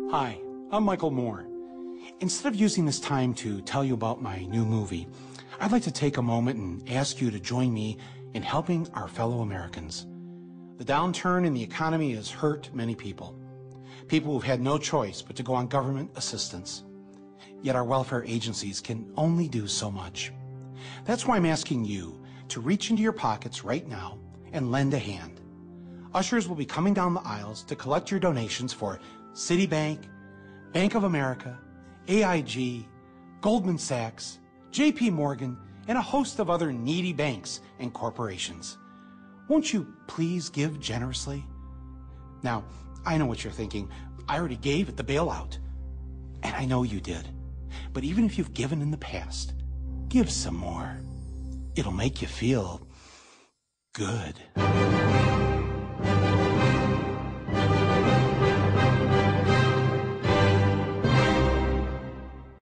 Hi, I'm Michael Moore. Instead of using this time to tell you about my new movie, I'd like to take a moment and ask you to join me in helping our fellow Americans. The downturn in the economy has hurt many people. People who've had no choice but to go on government assistance. Yet our welfare agencies can only do so much. That's why I'm asking you to reach into your pockets right now and lend a hand. Ushers will be coming down the aisles to collect your donations for Citibank, Bank of America, AIG, Goldman Sachs, JP Morgan, and a host of other needy banks and corporations. Won't you please give generously? Now, I know what you're thinking. I already gave at the bailout. And I know you did. But even if you've given in the past, give some more. It'll make you feel good.